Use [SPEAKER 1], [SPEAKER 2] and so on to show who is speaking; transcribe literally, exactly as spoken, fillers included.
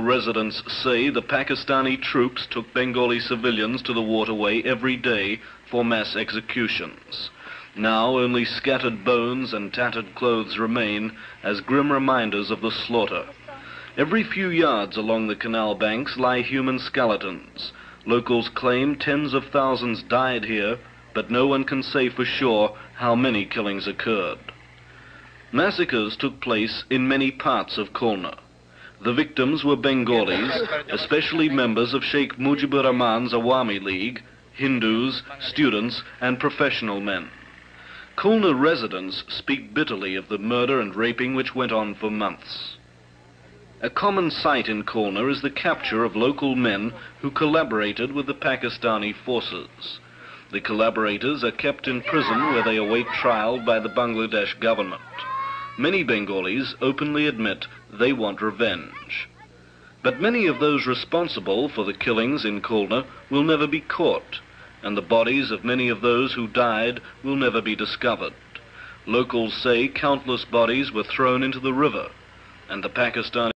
[SPEAKER 1] Residents say the Pakistani troops took Bengali civilians to the waterway every day for mass executions. Now only scattered bones and tattered clothes remain as grim reminders of the slaughter. Every few yards along the canal banks lie human skeletons. Locals claim tens of thousands died here, but no one can say for sure how many killings occurred. Massacres took place in many parts of Khulna. The victims were Bengalis, especially members of Sheikh Mujibur Rahman's Awami League, Hindus, students, and professional men. Khulna residents speak bitterly of the murder and raping which went on for months. A common sight in Khulna is the capture of local men who collaborated with the Pakistani forces. The collaborators are kept in prison where they await trial by the Bangladesh government. Many Bengalis openly admit they want revenge. But many of those responsible for the killings in Khulna will never be caught, and the bodies of many of those who died will never be discovered. Locals say countless bodies were thrown into the river, and the Pakistani